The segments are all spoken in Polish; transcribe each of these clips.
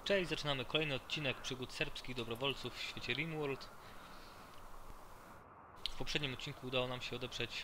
Cześć, zaczynamy kolejny odcinek przygód serbskich dobrowolców w świecie RimWorld. W poprzednim odcinku udało nam się odeprzeć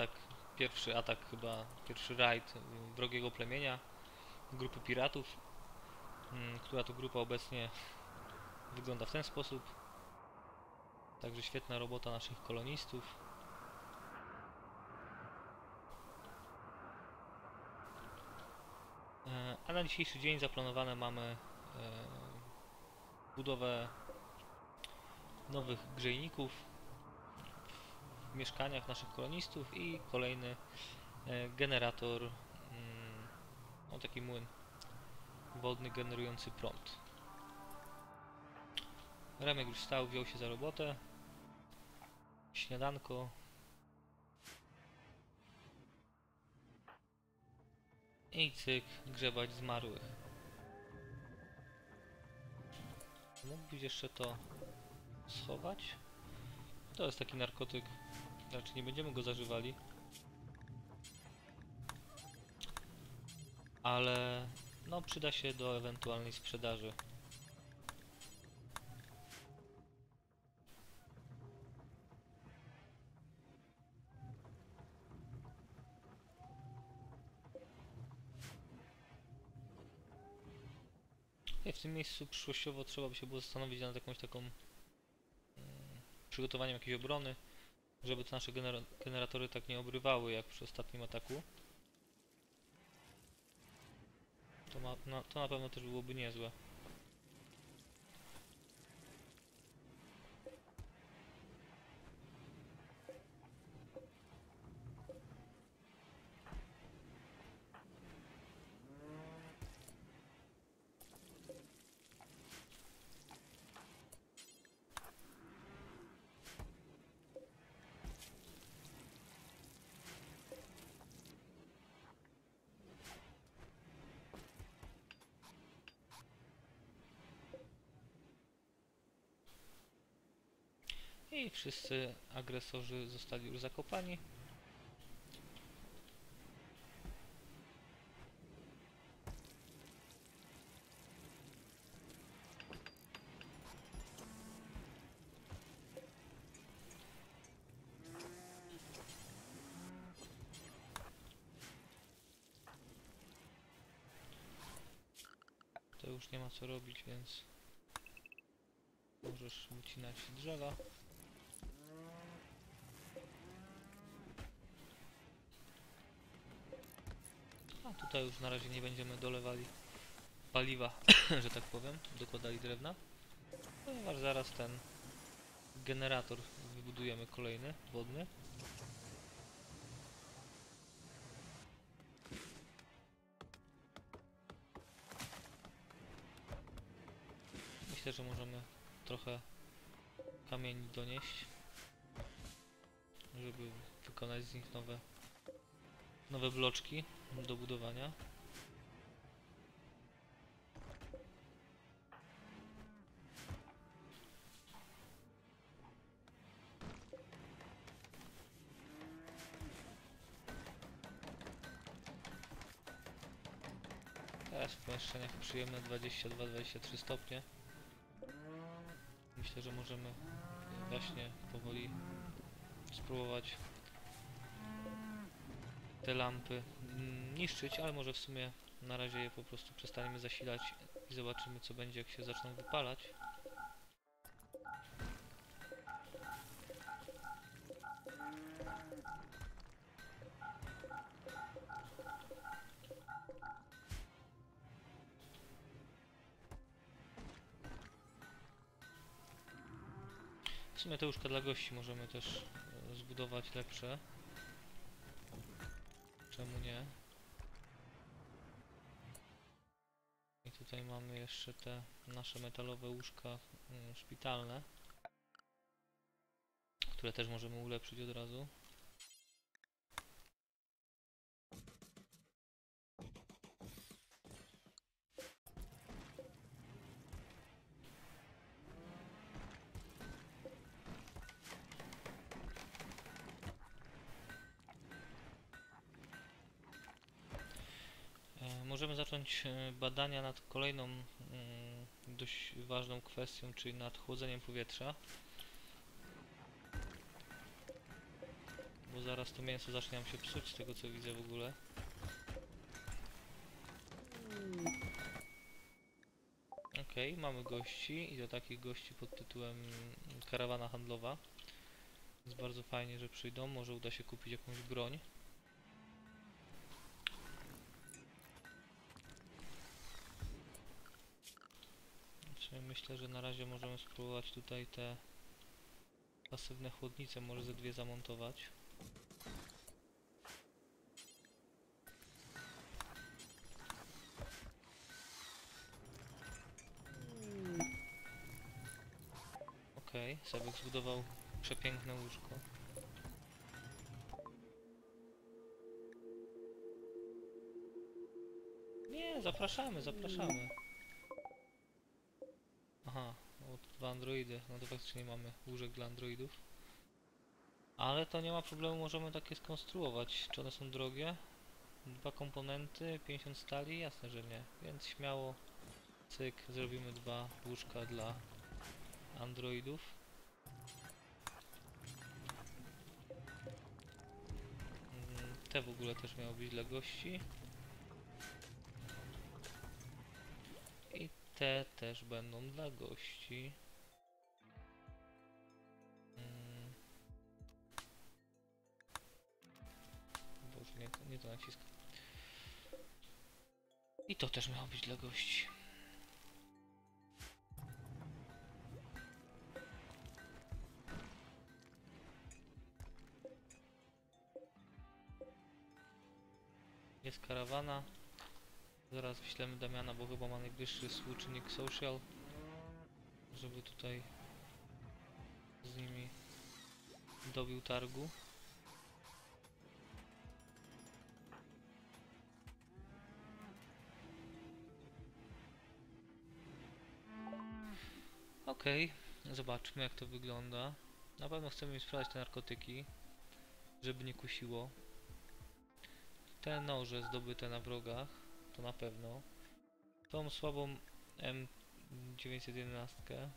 pierwszy rajd wrogiego plemienia, grupy piratów, która to grupa obecnie wygląda w ten sposób. Także świetna robota naszych kolonistów. A na dzisiejszy dzień zaplanowane mamy budowę nowych grzejników w mieszkaniach naszych kolonistów i kolejny generator, taki młyn wodny generujący prąd. Remek już wstał, wziął się za robotę. Śniadanko. I cyk, grzebać zmarłych. Mógłbyś jeszcze to schować? To jest taki narkotyk, raczej nie będziemy go zażywali. Ale no przyda się do ewentualnej sprzedaży. I w tym miejscu przyszłościowo trzeba by się było zastanowić nad jakąś taką przygotowaniem jakiejś obrony, żeby te nasze generatory tak nie obrywały jak przy ostatnim ataku. To na pewno też byłoby niezłe. I wszyscy agresorzy zostali już zakopani. To już nie ma co robić, więc możesz wycinać drzewa. A tutaj już na razie nie będziemy dolewali paliwa, że tak powiem, dokładali drewna, ponieważ zaraz ten generator wybudujemy kolejny, wodny. Myślę, że możemy trochę kamieni donieść, żeby wykonać z nich nowe bloczki do budowania. Teraz w pomieszczeniach przyjemne 22-23 stopnie. Myślę, że możemy właśnie powoli spróbować te lampy niszczyć, ale może w sumie na razie je po prostu przestaniemy zasilać i zobaczymy, co będzie, jak się zaczną wypalać. W sumie te łóżka dla gości możemy też zbudować lepsze. Czemu nie? I tutaj mamy jeszcze te nasze metalowe łóżka szpitalne, które też możemy ulepszyć od razu. Możemy zacząć badania nad kolejną dość ważną kwestią, czyli nad chłodzeniem powietrza. Bo zaraz to mięso zacznie nam się psuć, z tego co widzę w ogóle. Okej, mamy gości i to takich gości pod tytułem karawana handlowa. Więc bardzo fajnie, że przyjdą, może uda się kupić jakąś broń. Znaczy, myślę, że na razie możemy spróbować tutaj te pasywne chłodnice może ze dwie zamontować. Okej, Sebek zbudował przepiękne łóżko. Nie, zapraszamy, zapraszamy. Aha, no to dwa androidy. No to faktycznie mamy łóżek dla androidów. Ale to nie ma problemu, możemy takie skonstruować. Czy one są drogie? Dwa komponenty, 50 stali? Jasne, że nie. Więc śmiało, cyk, zrobimy dwa łóżka dla androidów. Te w ogóle też miały być dla gości. I te też będą dla gości. Boże, nie to naciskam. I to też miało być dla gości. Jest karawana. Zaraz wyślemy Damiana, bo chyba ma najwyższy współczynnik social, żeby tutaj z nimi dobił targu. Okej, zobaczmy jak to wygląda. Na pewno chcemy im sprzedać te narkotyki, żeby nie kusiło. Te noże zdobyte na wrogach, to na pewno. Tą słabą M911.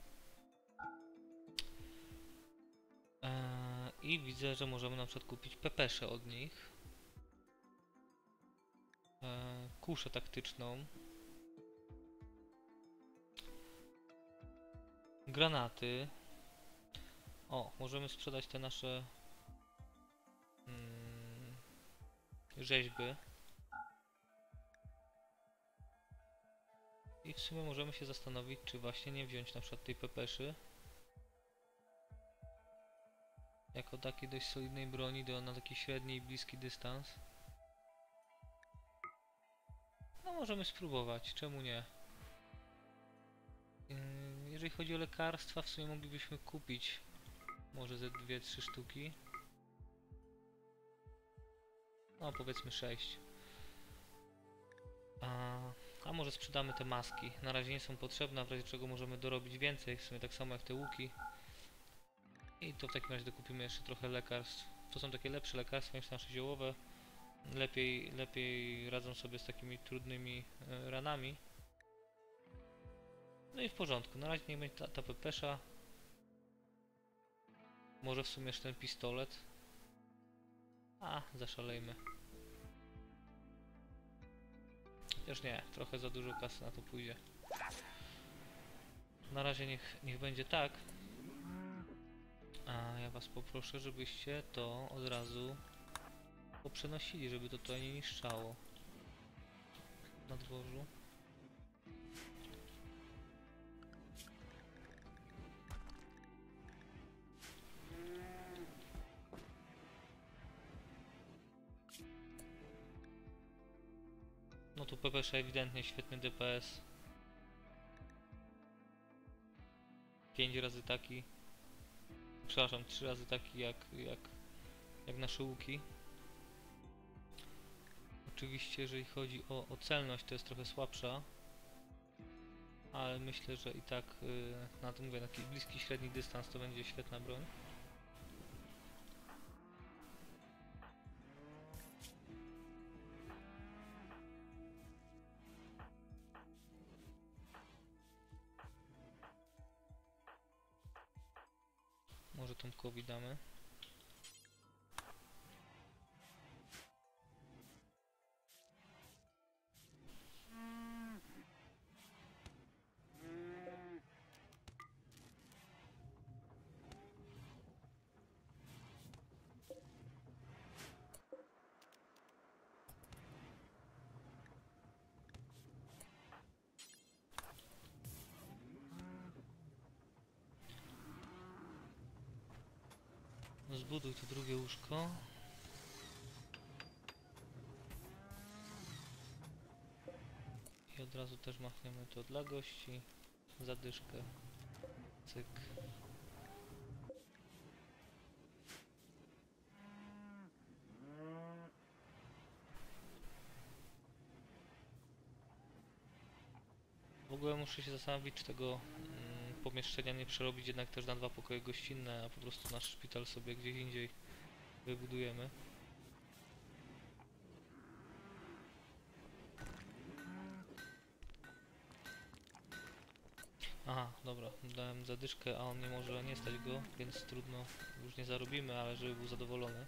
I widzę, że możemy na przykład kupić pepeszę od nich. Kuszę taktyczną. Granaty. O, możemy sprzedać te nasze rzeźby. I w sumie możemy się zastanowić, czy właśnie nie wziąć na przykład tej pepeszy jako takiej dość solidnej broni na taki średni i bliski dystans. No możemy spróbować, czemu nie? Jeżeli chodzi o lekarstwa, w sumie moglibyśmy kupić może ze 2-3 sztuki. No powiedzmy 6. A może sprzedamy te maski. Na razie nie są potrzebne, w razie czego możemy dorobić więcej, w sumie tak samo jak te łuki. I to w takim razie dokupimy jeszcze trochę lekarstw. To są takie lepsze lekarstwa niż nasze ziołowe. Lepiej radzą sobie z takimi trudnymi ranami. No i w porządku, na razie niech będzie ta pepesza. Może w sumie jeszcze ten pistolet. Zaszalejmy. Chociaż nie, trochę za dużo kasy na to pójdzie. Na razie niech będzie tak. A ja was poproszę, żebyście to od razu poprzenosili, żeby to tutaj nie niszczało na dworzu. No tu PPSza ewidentnie świetny DPS. 5 razy taki. Przepraszam, 3 razy taki jak nasze łuki. Oczywiście jeżeli chodzi o celność, to jest trochę słabsza. Ale myślę, że i tak na to mówię, na taki bliski, średni dystans to będzie świetna broń. Tomkowi damy. Zbuduj to drugie łóżko. I od razu też machniemy to dla gości. Zadyszkę. Cyk. W ogóle muszę się zastanowić, czy tego pomieszczenia nie przerobić jednak też na 2 pokoje gościnne, a po prostu nasz szpital sobie gdzieś indziej wybudujemy. Aha, dobra, dałem zadyszkę, a on nie może nie stać go, więc trudno, już nie zarobimy, ale żeby był zadowolony.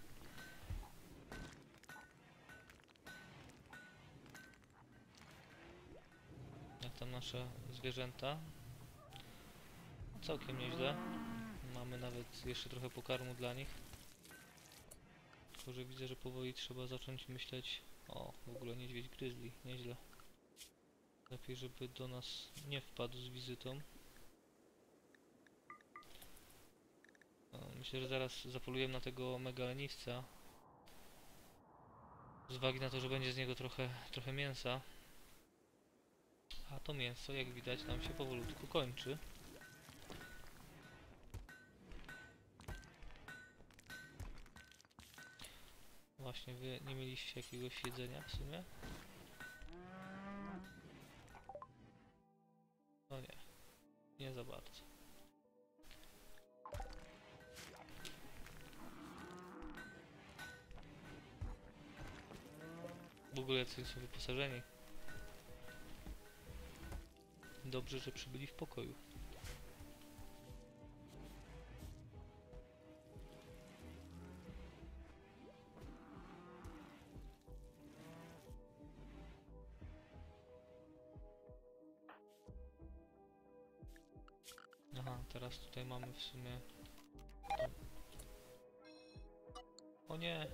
Jak tam nasze zwierzęta? Całkiem nieźle. Mamy nawet jeszcze trochę pokarmu dla nich. Tylko że widzę, że powoli trzeba zacząć myśleć... O, w ogóle niedźwiedź gryzli, nieźle. Lepiej, żeby do nas nie wpadł z wizytą. Myślę, że zaraz zapolujemy na tego mega leniwca. Z uwagi na to, że będzie z niego trochę mięsa. A to mięso, jak widać, nam się powolutku kończy. Właśnie, wy nie mieliście jakiegoś jedzenia w sumie? No nie, nie za bardzo. W ogóle jacyś są wyposażeni. Dobrze, że przybyli w pokoju. Aha, teraz tutaj mamy w sumie... O nie!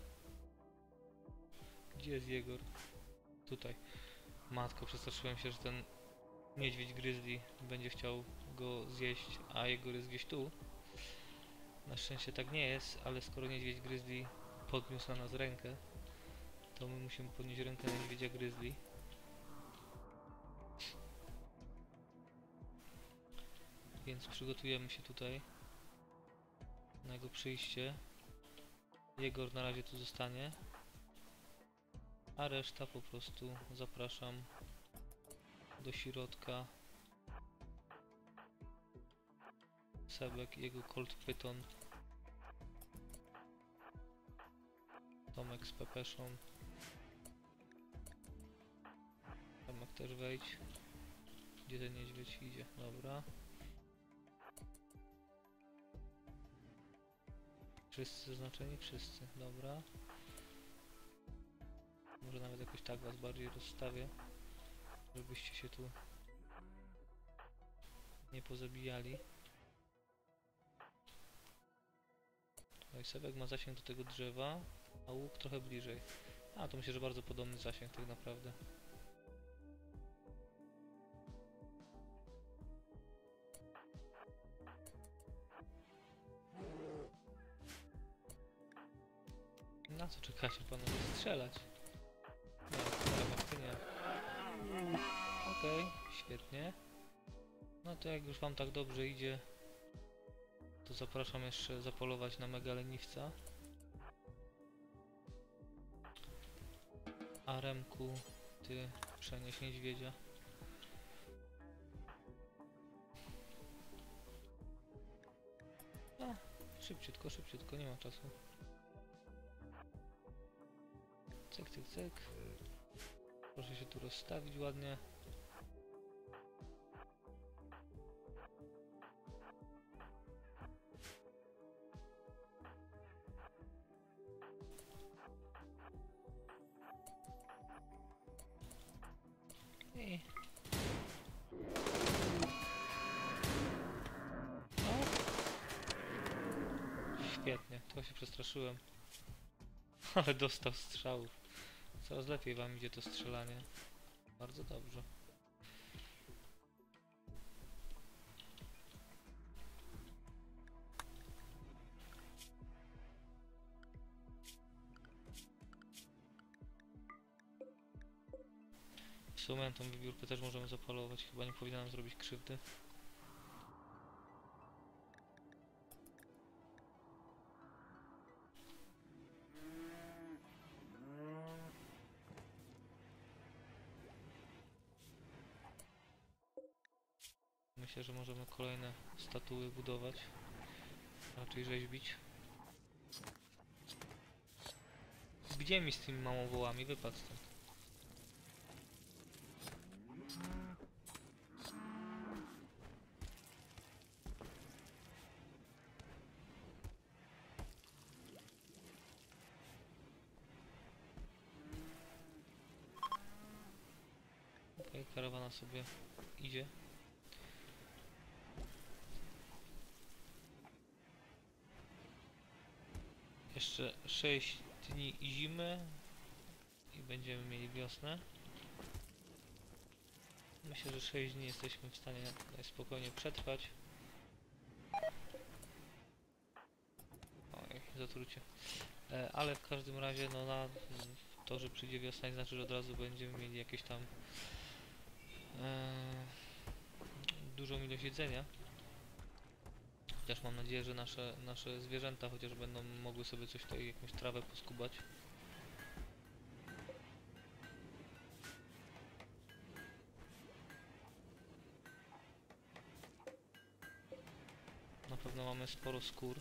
Gdzie jest Jegor? Tutaj. Matko, przestraszyłem się, że ten niedźwiedź gryzli będzie chciał go zjeść, a Jegor jest gdzieś tu. Na szczęście tak nie jest, ale skoro niedźwiedź gryzli podniósł na nas rękę, to my musimy podnieść rękę na niedźwiedzia gryzli. Więc przygotujemy się tutaj na jego przyjście. Jegor na razie tu zostanie, a reszta po prostu zapraszam do środka. Sebek i jego Colt Python. Tomek z Pepeszą. Tomek też wejdź. Gdzie ten niedźwiedź idzie? Dobra. Wszyscy zaznaczeni? Wszyscy. Dobra. Może nawet jakoś tak was bardziej rozstawię, żebyście się tu nie pozabijali. No i Sebek ma zasięg do tego drzewa, a łuk trochę bliżej. A, to myślę, że bardzo podobny zasięg tak naprawdę. Na co czekacie, panowie? Strzelać? Nie, strzelam jak ty nie. Okej, świetnie. No to jak już wam tak dobrze idzie, to zapraszam jeszcze zapolować na mega leniwca. A Remku, ty przenieś niedźwiedzia. No, szybciutko, szybciutko, nie ma czasu. Cyk, cyk, cyk. Proszę się tu rozstawić ładnie. I... No. Świetnie, to się przestraszyłem. Ale dostał strzałów. Coraz lepiej wam idzie to strzelanie. Bardzo dobrze. W sumie tą wybiórkę też możemy zapalować. Chyba nie powinienem zrobić krzywdy. Myślę, że możemy kolejne statuły budować. Raczej rzeźbić. Gdzie mi z tymi małowołami? Wypadł stąd. Okej, karawana sobie idzie. Jeszcze 6 dni zimy i będziemy mieli wiosnę. Myślę, że 6 dni jesteśmy w stanie spokojnie przetrwać. Oj, zatrucie. Ale w każdym razie, no na to, że przyjdzie wiosna, nie znaczy, że od razu będziemy mieli jakieś tam dużą ilość jedzenia. Chociaż mam nadzieję, że nasze zwierzęta chociaż będą mogły sobie coś tutaj, jakąś trawę poskubać. Na pewno mamy sporo skór.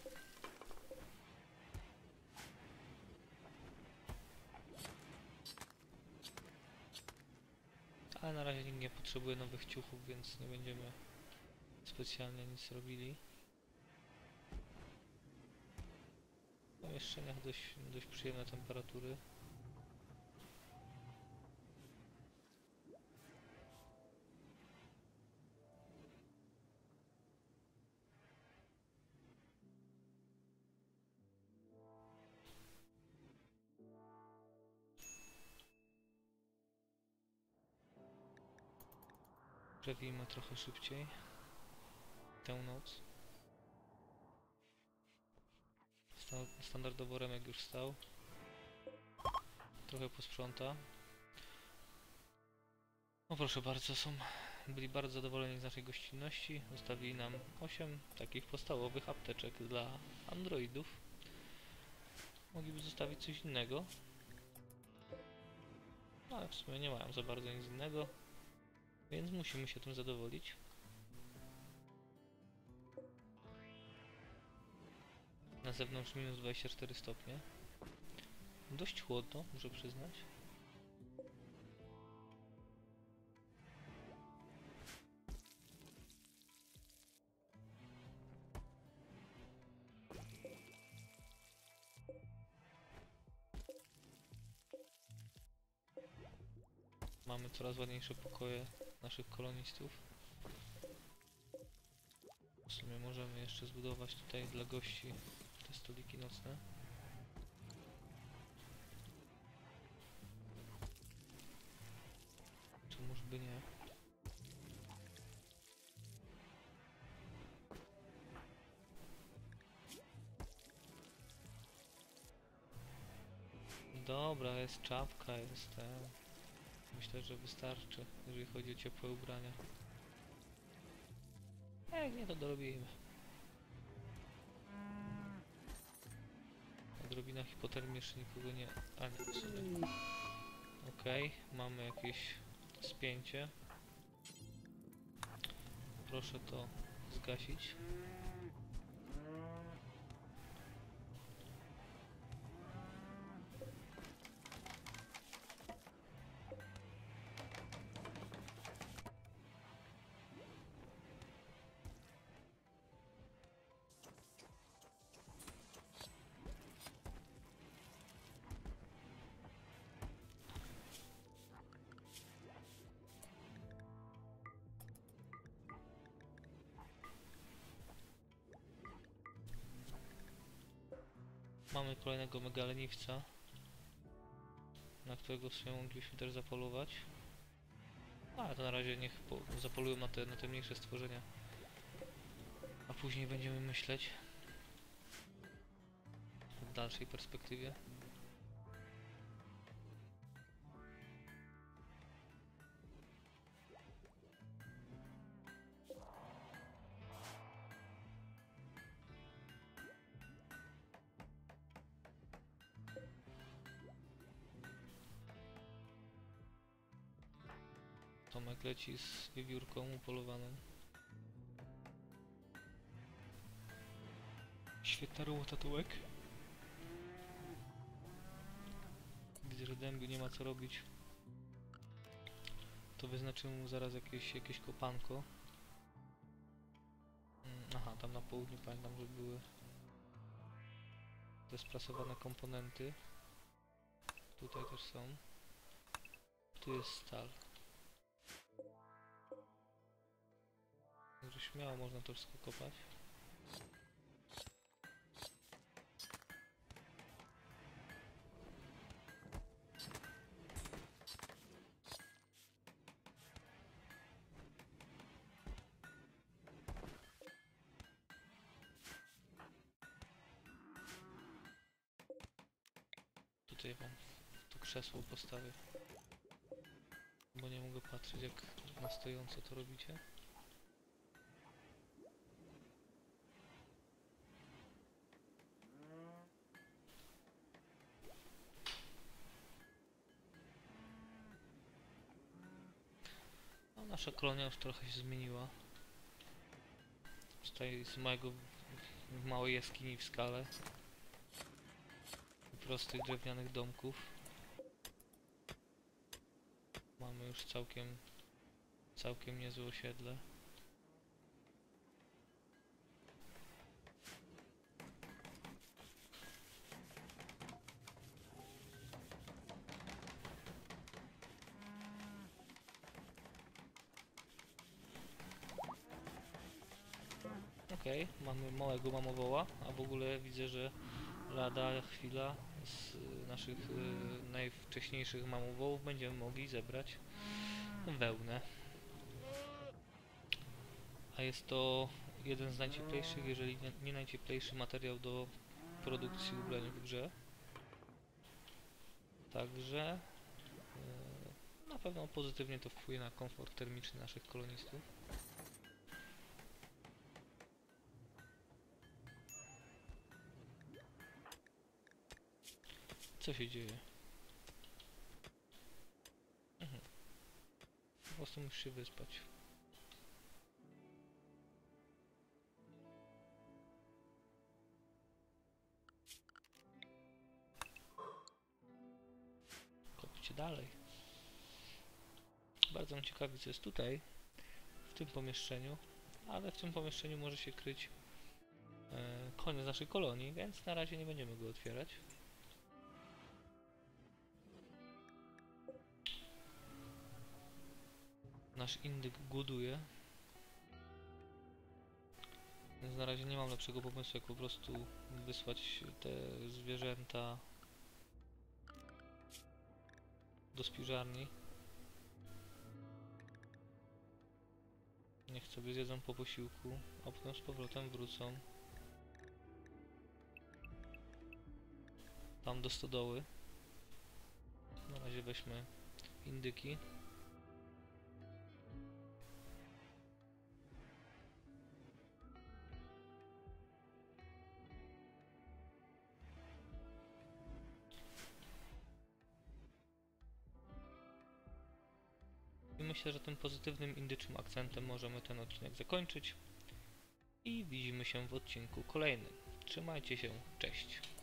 Ale na razie nikt nie potrzebuje nowych ciuchów, więc nie będziemy specjalnie nic robili. W pomieszczeniach dość przyjemne temperatury. Przewijmy trochę szybciej tę noc. Standardowo Remek już wstał. Trochę posprząta. No proszę bardzo, byli bardzo zadowoleni z naszej gościnności. Zostawili nam 8 takich podstawowych apteczek dla androidów. Mogliby zostawić coś innego. No, ale w sumie nie mają za bardzo nic innego. Więc musimy się tym zadowolić. Na zewnątrz minus 24 stopnie. Dość chłodno, muszę przyznać. Mamy coraz ładniejsze pokoje naszych kolonistów. W sumie możemy jeszcze zbudować tutaj dla gości te stoliki nocne. Czemuż by nie? Dobra, jest czapka, jest ten. Myślę, że wystarczy, jeżeli chodzi o ciepłe ubrania. Jak nie, to dorobimy. Odrobina hipotermii jeszcze nikogo nie... A nie, w sumie. Okej, mamy jakieś spięcie. Proszę to zgasić. Mamy kolejnego mega leniwca, na którego w sumie moglibyśmy też zapolować. Ale to na razie niech zapolują na te mniejsze stworzenia. A później będziemy myśleć w dalszej perspektywie. Tomek leci z wiewiórką upolowaną. Świetna robota, Tomek. Widzę, że dębiu nie ma co robić. To wyznaczymy mu zaraz jakieś kopanko. Aha, tam na południu pamiętam, że były te sprasowane komponenty. Tutaj też są. Tu jest stal. Także śmiało można to wszystko kopać. Tutaj wam to krzesło postawię, bo nie mogę patrzeć, jak na stojąco to robicie. No, nasza kolonia już trochę się zmieniła. Tutaj z małego małej jaskini w skale i prostych drewnianych domków mamy już całkiem niezłe osiedle. Okej, mamy małego mamowoła, a w ogóle widzę, że lada chwila z naszych najwcześniejszych mamowołów będziemy mogli zebrać wełnę. A jest to jeden z najcieplejszych, jeżeli nie najcieplejszy materiał do produkcji ubrań w grze. Także na pewno pozytywnie to wpłynie na komfort termiczny naszych kolonistów. Co się dzieje? Po prostu musisz się wyspać. Kopcie dalej. Bardzo mnie ciekawi, co jest tutaj, w tym pomieszczeniu, ale w tym pomieszczeniu może się kryć koniec naszej kolonii, więc na razie nie będziemy go otwierać. Nasz indyk głoduje, więc na razie nie mam lepszego pomysłu, jak po prostu wysłać te zwierzęta do spiżarni. Niech sobie zjedzą po posiłku, a potem z powrotem wrócą tam do stodoły. Na razie weźmy indyki. I myślę, że tym pozytywnym indyczym akcentem możemy ten odcinek zakończyć. I widzimy się w odcinku kolejnym. Trzymajcie się, cześć.